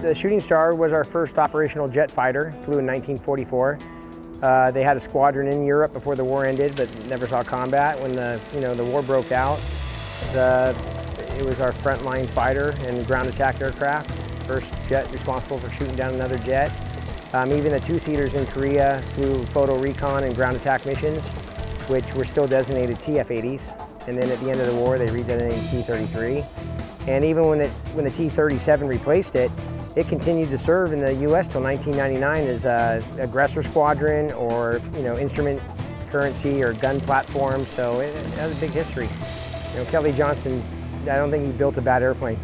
The Shooting Star was our first operational jet fighter, flew in 1944. They had a squadron in Europe before the war ended, but never saw combat. When the war broke out, it was our frontline fighter and ground attack aircraft, first jet responsible for shooting down another jet. Even the two-seaters in Korea flew photo recon and ground attack missions, which were still designated TF-80s. And then at the end of the war, they redesignated T-33. And even when the T-37 replaced it, it continued to serve in the U.S. till 1999 as an aggressor squadron or instrument currency or gun platform. So it has a big history. Kelly Johnson, I don't think he built a bad airplane.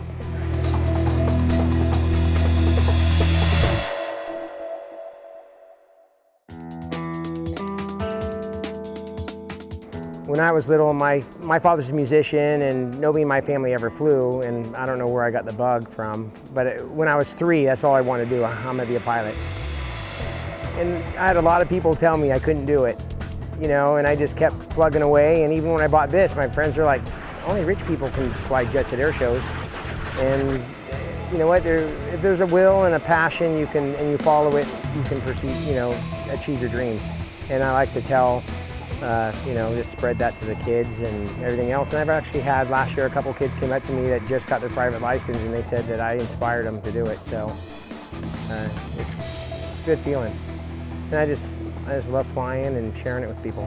When I was little, my father's a musician and nobody in my family ever flew, and I don't know where I got the bug from, but when I was 3, that's all I wanted to do. I'm gonna be a pilot. And I had a lot of people tell me I couldn't do it, and I just kept plugging away. And even when I bought this, my friends are like, only rich people can fly jets at air shows. And you know what, if there's a will and a passion, and you follow it, you can achieve your dreams. And I like to tell just spread that to the kids and everything else. And I've actually had last year a couple kids came up to me that just got their private license, and they said that I inspired them to do it. So it's a good feeling. And I just love flying and sharing it with people.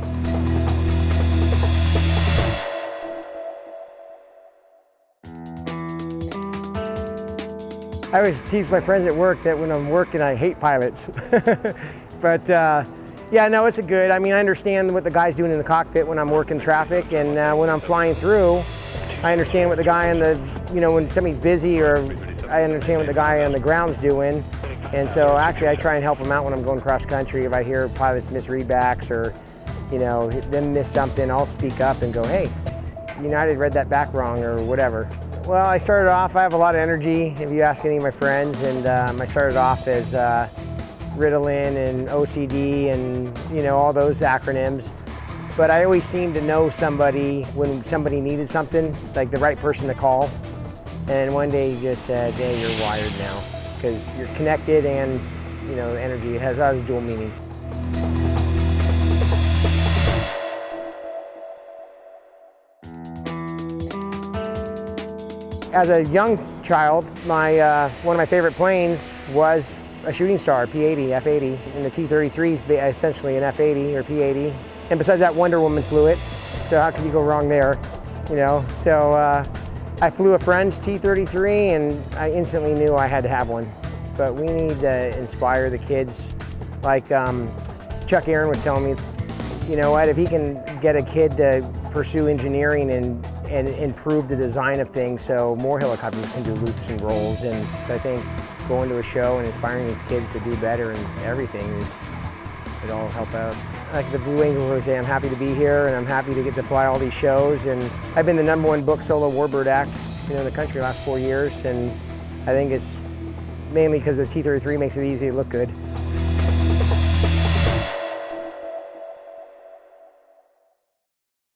I always tease my friends at work that when I'm working, I hate pilots. But yeah, no, it's good. I mean, I understand what the guy's doing in the cockpit when I'm working traffic, and when I'm flying through, I understand what the guy in the, when somebody's busy, or I understand what the guy on the ground's doing. And so actually I try and help them out when I'm going cross country. If I hear pilots miss readbacks or, them miss something, I'll speak up and go, hey, United read that back wrong or whatever. Well, I started off, I have a lot of energy, if you ask any of my friends, and I started off as Ritalin and OCD and all those acronyms. But I always seemed to know somebody when somebody needed something, like the right person to call. And one day he just said, hey, you're wired now, because you're connected and the energy has dual meaning. As a young child, one of my favorite planes was a Shooting Star, P-80, F-80, and the T-33 is essentially an F-80 or P-80. And besides that, Wonder Woman flew it, so how could you go wrong there, So I flew a friend's T-33, and I instantly knew I had to have one. But we need to inspire the kids. Like Chuck Aaron was telling me, you know what, if he can get a kid to pursue engineering and improve the design of things so more helicopters can do loops and rolls, and I think going to a show and inspiring these kids to do better and everything it'll all help out. Like the Blue Angel, I say, I'm happy to be here and I'm happy to get to fly all these shows, and I've been the #1 booked solo warbird act in the country the last 4 years, and I think it's mainly because the T-33 makes it easy to look good.